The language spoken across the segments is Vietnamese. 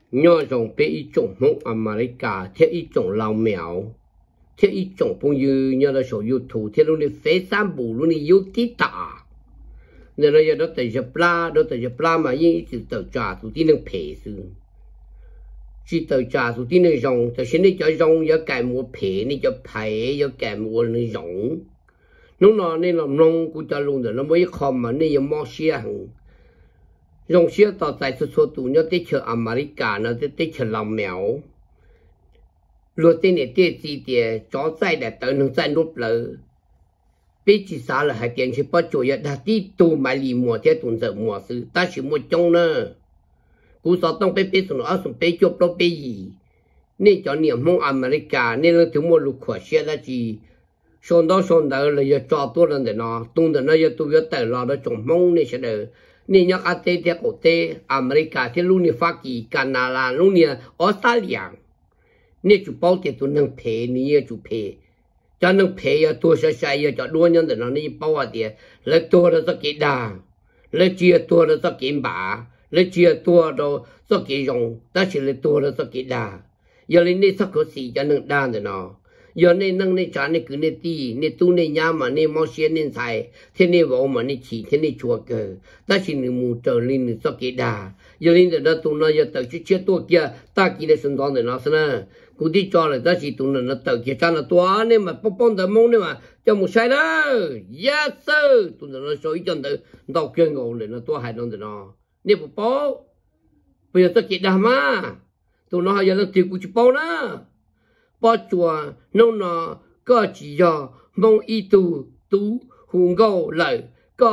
nhớ rằng bé ít trồng mông America theo ít trồng lao mèo theo ít trồng phong như nhớ là số YouTube theo lúc này phê sản bù lúc này yêu tí tạ nên là đó tới giờ pla mà những sự tự trả tụi tin năng phê sư chỉ tự trả tụi tin năng rong thì xin đi cho rong giờ cài mua phê này cho phê giờ cài mua này rong lúc nào nên làm nông của cha luôn rồi nó mới không mà nên giờ mua xe hàng rong xe tàu tại số tụi nó tới chờ America nó tới chờ làm mèo luôn tên này tên gì thì chó dại để tới nó dại nốt lỡ bây chỉ sao là hai tiền chỉ bắt chỗ đã đi tu mà lì mùa theo tuần giờ mùa sự ta chỉ một trong nữa cú sao tông bây xuống nó xuống bây chụp đâu bây gì nên cho niệm mong America nên là chúng một lục khỏa xe là gì xong đó là giờ cho tôi lần để nó tung để nó giờ tôi biết tới lo đó trồng mong nên sẽ được nên nhắc ở đây theo cổ tê America theo luôn như Hoa Kỳ Canada luôn như Australia nên chủ bảo thì tôi nâng phê như chủ phê cho nâng phê ya tôi sẽ sai cho đua nhân để nó đi bảo à thì lấy tôi là sao cái đà lấy chia tôi là sao cái bả lấy chia tôi đó sao cái rong ta chỉ lấy tôi là sao cái đà giờ lên đây sao có gì cho nâng đà để nó giờ nên nâng nên trả nên cứ nên ti nên tu nên nhám mà nên mau xuyên nên xài thế nên vào mà nên chỉ thế nên chùa cờ ta chỉ nên mù trở lên nên sao cái đà giờ lên để đó tu nó giờ tự chết tôi kia ta kia để sinh hoạt để nó xem nè cụ đi cho là ta chỉ tu nó tự kia cha là tua nên mà bông tờ mông nên mà cho một sai đó yes sir tu nó soi chân tự đau kia ngầu để nó tua hại nó để nó nên bố bây giờ ta kia đà mà tu nó giờ nó tiêu cụ chỉ bố nữa bao chùa nông nọ có chỉ do mong y tu hùng gâu lại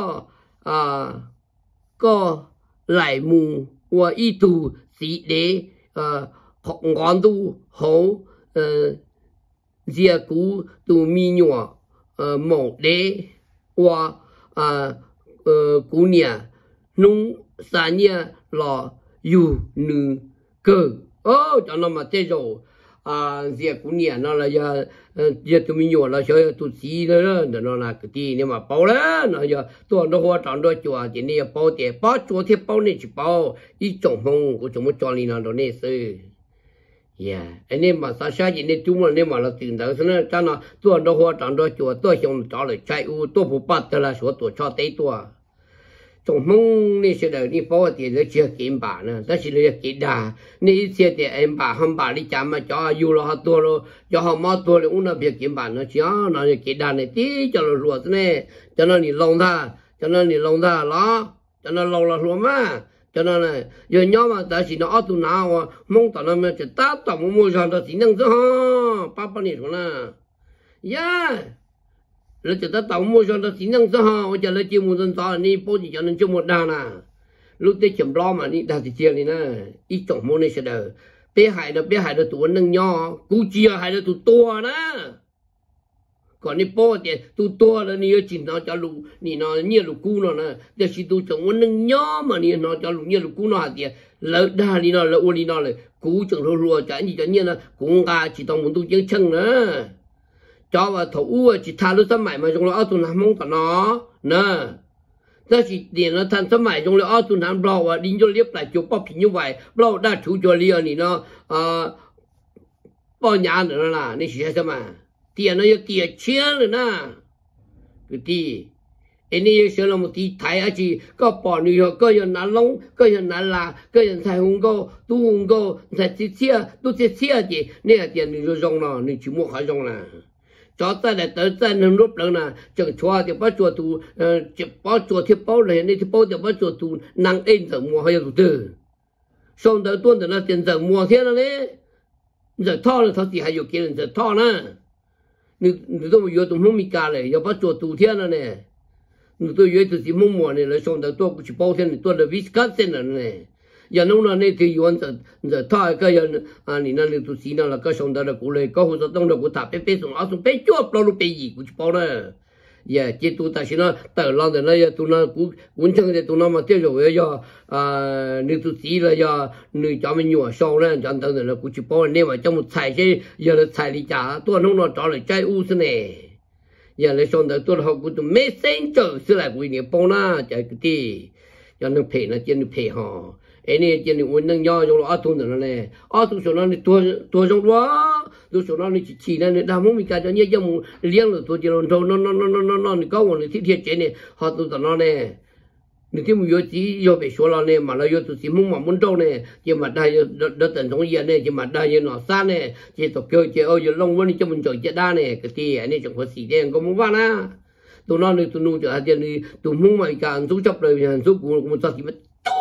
có lại mù và y tu sĩ để học ngón tu hậu gia cú tu mi nhỏ mong để và cú nhà nông sản nhà là yu nữ cơ cho nó mà thế rồi giờ cũng nhỉ nó là giờ tụi mình nhỏ là chơi tụi xí đó nó là cái gì nhưng mà bao đó nó giờ tụi nó hoa tròn đôi chùa thì này bao chùa thì bao này chỉ bao ít trồng phong của chúng nó cho lên nó này sư anh em mà sao sai gì này chúng mà nên mà là tiền đó cho nên cho nó tụi nó hoa tròn đôi chùa tôi xong cho lại chạy u tôi phụ bắt là số tuổi cho tới tuổi trong mong này sẽ được đi bao thì nó chưa kiếm bà nữa, đó chỉ là cái đà, này sẽ thì em bà không bà đi chạm mà cho yêu lo hết tua rồi, cho họ mất tua rồi, nó việc kiếm bà nó chứ, nó cái đà này tí cho nó ruột này, cho nó đi lông ta lo, cho nó lông là ruột mà, cho nó này, giờ nhau mà ta chỉ nó ở tụ nào, mong tao nó mới chỉ ta tổng mua cho ta chỉ năng chứ ha, ba này rồi nè, là chỉ ta tổng mua cho nó chỉ năng sao ha, giờ là chỉ mua dân sao này bao nhiêu cho nên chung một đàn à, lúc đấy chấm lo mà đi đàn thì chia này nè, ít chồng mua này sẽ được, bé hải đó tụi nâng nho, cú chia hải đó tụi to đó, còn này bao thì tụi to là này chỉ nó cho lũ, này nó nhiều lũ cú nó nè, để chỉ tụi chồng nâng nho mà này nó cho lũ nhiều lũ cú nó thì lỡ đa đi nó lỡ u đi nó là cú chồng rùa chả gì chả nhiên là cũng ga chỉ tao muốn tụi chân chân nữa. Cho vào thủ chỉ thà lúc sớm mãi mà trong đó tụi nam mong tao nó nè, đó chỉ tiền nó thành sớm mãi trong đó tụi nam bao và đi cho liếp lại chụp bắp như vậy, bao đã chủ cho liêu này nó bao nhà nữa là nên chỉ sao mà tiền nó tiền chia nữa nè, cái gì anh ấy sẽ làm một tí thái á chỉ có bỏ nhiều có nhân nát lông có nhân nát là có nhân thái hùng cô tu hùng cô thái chia tu chia gì nên là tiền nhiều rong nó nên chỉ mua khai rong là cho ta để tới ta nâng rút lần nè chẳng chua thì bắt chùa tu bắt chùa thì bao này thì bao thì bắt chùa tu năng in giờ mua hay là từ xong tới tuần thì nó tiền giờ mua thế nào đấy giờ thọ là thọ gì hay nhiều kia giờ thọ nè nếu tôi mà vô tụi khôngมีการเลยgiờ bắt chùa tu thế nào nè nếu tôi vô tụi chỉ mong mua này là xong tới tôi cũng chỉ bao thế này tôi là Wisconsin nè giờ nông nó này thì yuan giờ thay cái giờ này nó liên tục xí nó là cái sông đó là cụ lấy có hồ sơ đông đó cụ thả bé bé xuống áo xuống bé chua bao lúc bé gì cụ chỉ bao đó giờ chỉ tụi ta xin nó tự lo để nó giờ tụi nó cụ cuốn chân thì tụi nó mà tiêu rồi giờ liên tục xí là giờ người cho mình nhổ sâu lên cho anh là cụ chỉ bao nên mà trong một xài chứ giờ là xài đi trả tôi nông nó trả lại trái u thế này giờ lấy sông đó tôi học cụ tụi mấy sen chờ xưa lại cụ nhiều bao na chạy cái gì cho nên phê nó trên phê họ anh này chỉ là uống năng nhau trong đó thun nữa này thun số nó này tua trong đó tu số nó chỉ là đào muốn mình cả cho nhiều giống liang rồi tu chỉ là nó có một cái thiết chế này họ tu tao nó này nếu như mình chỉ vô bị số này mà là vô tu chỉ muốn trâu này chỉ mà đây đợt tận trong giờ này chỉ mà đây nó xa này chỉ tập chơi chỉ ôi long vẫn cho mình chơi đa này cái gì anh ấy chẳng có gì đen có muốn vào na tụi nó này tụi nó chơi tiền đi tụi muốn mà cả số chấp rồi số của mình sao chỉ biết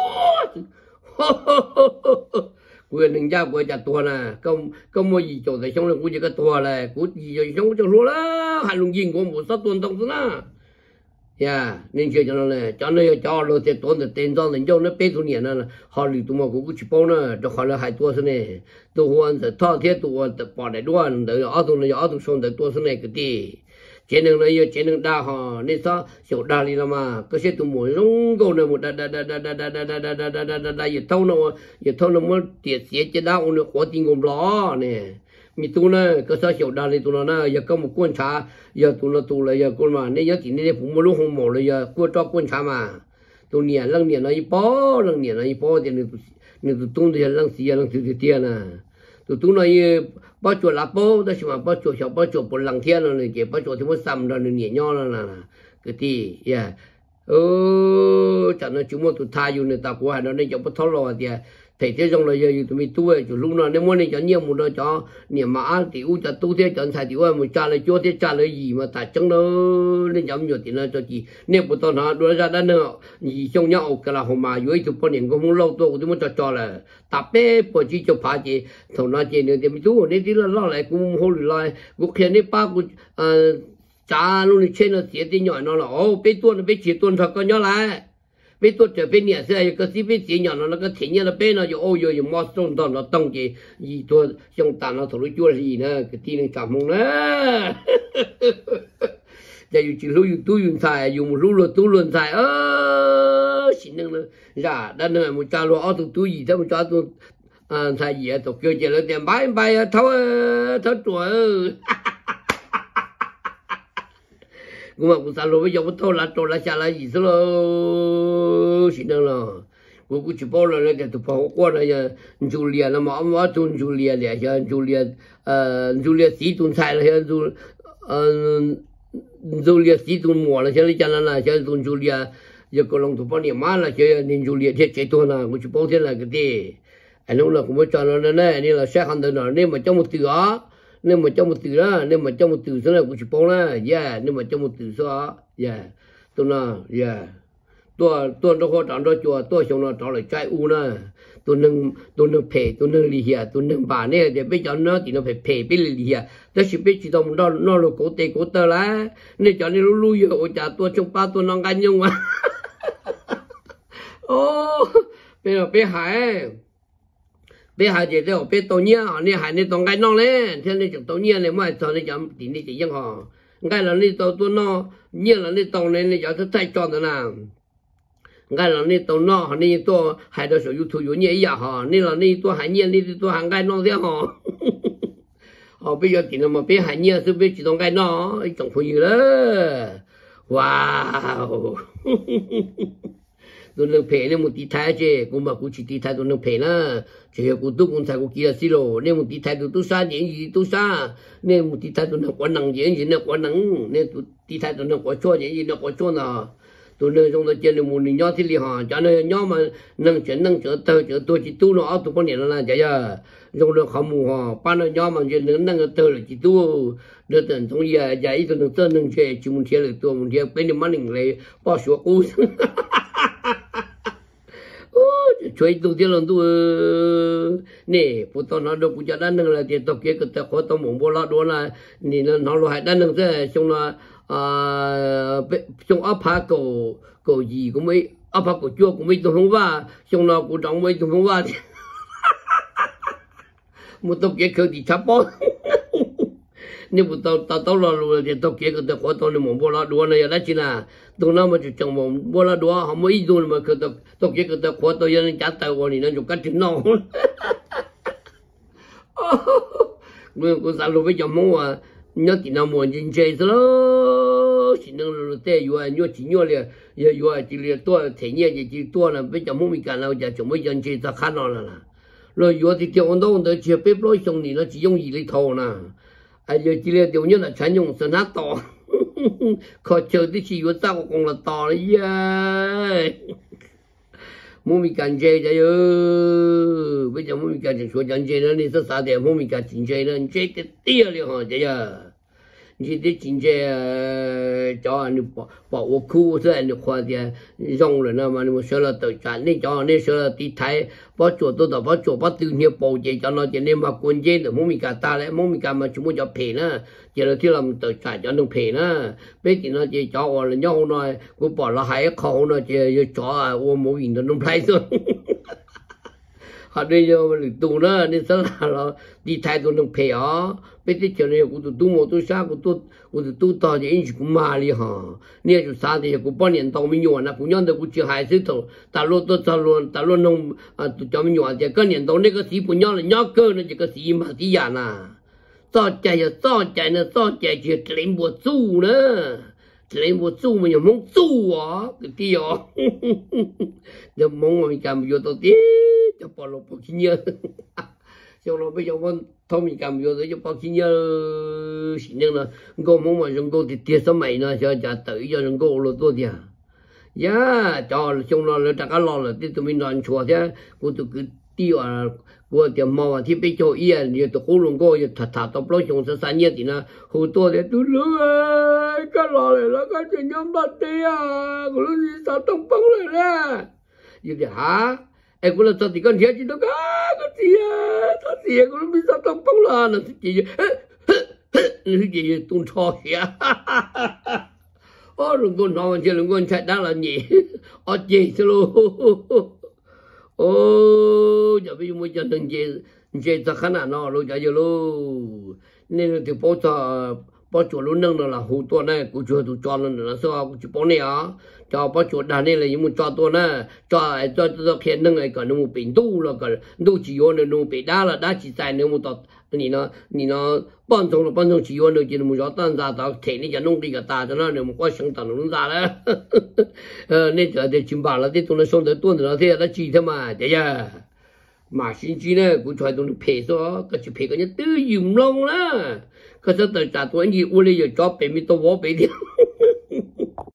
quyền đừng ra quyền chặt tua nè không mua gì chỗ tại xong là cũng chỉ cái tua này cũng gì rồi xong cho luôn đó hai luồng gì của một số tuần tông thế nào ya nên chơi cho nó này cho nó cho rồi thì tuần thì tiền cho nên cho nó bé tuổi nhẹ nè họ lì tụi mà cũng chỉ bao nè cho họ là hai tua thế này tụi hoàn thì thao thiết tụi hoàn bỏ đại đoan để ở tụi này ở tụi xong để tua thế này cái gì chế năng này chế năng đa họ nên sao kiểu đa đi làm mà cái xe tụi mỗi giống câu này một đa giờ thâu nó mới tiệt xe chế đa nó khó tin gồm ló nè mi tụi nó cái sao kiểu đa đi tụi nó nè giờ có một quân trà giờ tụi nó giờ con mà nên giờ chỉ nên phụ mua lúc không mổ rồi giờ quân cho quân trà mà tụi nhẹ lăng nhẹ nó y bó thì nên tụi thì lăng xì lăng xì tiền nè tụi nó bao chuột lá bố đó mà bao chuột một lần thiên rồi này kì bao chuột thì mới sầm rồi nhẹ nho là cái gì yeah chẳng nói chúng tôi thay dùng người ta của hai nó nên cho bắt tháo lò thì thầy thế trong là giờ tụi mình tu chủ lúc nào nếu muốn nên cho nhiều một đôi cho niệm mà thì u cho tu thế chọn thầy thì u một cha lấy chúa thế cha lấy gì mà tại trong nó nên giống nhiều thì nó cho chị nếu một tuần họ đưa ra đó nữa gì trong nhau cái là họ mà dưới chụp bao nhiêu cũng không lâu tôi cũng muốn cho là tập bé bỏ chỉ cho phá chị thằng nó chị nữa thì mình tu nên tí là lo lại cũng hôn lại cũng khi này ba cũng cha luôn trên nó chỉ tí nhỏ nó là bé chỉ tuần thật có nhớ lại bé tôi trở về nhà sẽ cái gì bé chỉ nhỏ nó cái thiên nhiên là bé nó就ôi rồi mà trong đó nó tông gì gì tôi trong tàn nó thổi chua gì nữa cái tin này cảm mong nữa giờ chỉ lưu tu dùng xài dùng lưu rồi tu luôn xài xin năng ra đã nữa một cha lo tu gì đó một cha tu xài gì à kêu chỉ là tiền bay thấu tuổi cũng mà cũng sao rồi bây giờ tôi là trả lại gì rồi xin đâu rồi cũng chỉ bảo là cái tụi họ qua này Julia là mà ông nói tuần Julia này giờ Julia sĩ tuần sai là giờ Julia sĩ tuần mùa là giờ cho nên là giờ tuần Julia giờ có lòng tụi bọn niệm má là giờ nên Julia thế chế tuần là cũng chỉ bảo thế là cái gì anh nói là cũng mới cho nó này nên là sẽ không được nào nên mà trong một từ đó nên mà trong một từ đó nên mà trong một từ số này cũng chỉ bảo là yeah nên mà trong một từ số yeah tôi nói yeah tôi nó khó chọn đó chùa tôi xong nó chọn lại trái u nè tôi nâng phê tôi nâng lì hià tôi nâng bà này để bây giờ nó thì nó phải phê biết lì hià đó chỉ biết chỉ tông nó là cổ tơ lá nên cho nên nó lui vô ôi chà tôi trong ba tôi nâng gan nhung mà ô bây giờ bé hải thì đâu bé tàu nhia họ này hải này tàu gai non lên thế nên chúng tàu nhia này mà tàu này chấm thì này chỉ riêng họ gai là này tàu tôi no nhia là này tàu này này cho thay tròn thế nào gai là này tàu no họ này tôi hải đó sử dụng thủ nhia ý họ này là này tôi hải nhia này tôi hàng gai non thế họ họ bây giờ chỉ là mà bé hải nhia chứ bé chỉ tàu gai no chẳng phải gì đó wow tôi nâng phê nên một tí thái chứ cũng mà cũng chỉ tí thái tôi nâng phê na chỉ cũng tôi cũng thái cũng kia xí lô nên một tí thái tôi xa diễn gì tôi xa nên một tí thái tôi nâng quá nặng diễn gì nâng quá nặng nên tí thái tôi nâng quá chua diễn gì nâng quá chua nào tôi nâng trong đó chơi được một nhỏ thì li họ cho nên nhỏ mà nâng chuyện tờ chuyện tôi chỉ tu nó tôi có niệm là vậy à trong đó không mù họ ban nó nhỏ mà chuyện nâng tờ là chỉ tu đưa tận trong giờ vậy tôi nâng tờ nâng chơi chỉ muốn chơi được tôi muốn chơi bên điểm mình lại bỏ số cũ chơi tu tiên lần tu nè phụ tao nó đâu cũng cho đàn nâng là tiền tập kia cái khó tao muốn bỏ lỡ đó là nè nó lo hay đàn nâng thế xong là xong áp phá cổ gì cũng mấy áp phá cổ chua cũng mấy tôi không va xong là cổ trọng mấy tôi không va một tập kia khơi thì chắp bó nếu mà tao lo rồi thì tao kia cái khó tao nên muốn bỏ lỡ đó này là chỉ là tôi nói mà chẳng muốn bỏ lỡ đó không mấy đôi mà cái tao kia cái khó tao nên trả tao còn nên dùng cách chừng nào người có sao rồi với chồng mua nhớ thì nào muốn nhìn chơi đó chỉ năng là tệ rồi nhớ chỉ nhớ là rồi chỉ là tua thể nhẹ chỉ tua là bây giờ muốn mình cả nào giờ chúng mới dân chơi ta khá nó là rồi rồi thì tiểu ấn độ tới chia bếp lối xong thì nó chỉ dùng gì lấy thầu nè ai giờ chỉ là tiểu nhất là chuyên dùng sơn hát to khó chơi thì chỉ có sao cũng là to đấy ya muốn mình cần chơi đấy ư bây giờ muốn mình cần số chân chơi nó đi sao sao để muốn mình cần chỉnh chơi nó chơi cái tia liền hả chơi ya chỉ để chỉnh chơi cho anh bảo ô khu thế anh khoa thì dùng rồi nó mà nó sợ là tự trả nên cho nên sợ là đi thái bảo chỗ tôi đó bảo chỗ bảo tự nhiên bảo chơi cho nó chỉ nên mà quân chơi được muốn mình cả ta lại muốn mình cả mà chúng muốn cho phê nữa chỉ là thiếu làm tự trả cho nó phê nữa bây giờ nó chỉ cho là nhau nói cũng bảo là hai khẩu nó chỉ cho ô mỗi nghìn nó phải thôi họ đi vô mà tụ nó nên sao là đi thay tụ nó phê ó bây giờ cho nên cũng tụ một tụ sao cũng tụ tao thì anh cũng mà đi ha nên chú sao thì cũng bao nhiêu tao mới nhon na cũng nhon được cũng chưa hay sự thôi ta luôn nông tụ cho mình nhon thì cái年头那个时不nhon là nhon cơ nó chỉ cái gì mà tí à na sao chạy nó chỉ lên bộ chú nữa lên bộ chú mình mong chú à cái gì à giờ mong mình cầm vô tao tí cho bỏ lột bỏ kinh nhớ cho nó bây giờ con thôi mình cầm vô tới cho bỏ kinh nhớ xin nhưng là cô mong mà chúng cô thì tiệt số mày nó cho trả tự cho chúng cô là tôi thì à cho chúng nó là chắc lo là tụi mình nói chùa thế cô tụi cứ tiêu à cô thì mò thì bây giờ yên thì tụi cô luôn cô thật tao nói chúng sẽ sáng nhất thì nó hồi tôi thì tôi lỡ cái lo này là cái chuyện nhóm bát đi à cô lúc gì sao tung bông lại nè như thế hả em cũng là sao thì con gì đâu cái gì à sao gì cũng không biết sao tung bông là nó chỉ tung cho kìa ô đừng có nói chứ đừng có chạy đang là gì ô gì chứ luôn ô giờ bây giờ mới cho đừng gì ta khá nào rồi giờ luôn nên thì bao chỗ luôn nâng là hồ to này cũng chưa tụi cho nên là sao cũng chỉ bao này á cho bao chỗ đàn này là những một cho tôi nè cho khen nâng này còn một bình tu là còn tu chỉ vô nên một bình đá là đá chỉ xài nếu một tọt你呢帮助chỉ vô nên chỉ một gió tan ra tao thể này cho nông đi cả ta cho nó nếu một quá sáng tao nó ra đấy nên giờ thì chim bà là thì tụi nó sống tới tuần rồi thì nó chỉ thế mà thế à mà xin chỉ này cũng cho tụi nó phê số cái chỉ phê cái nhất tư dùng long đó cái số tới trả tụi anh gì u lấy giờ cho bé mi tôi bỏ bé đi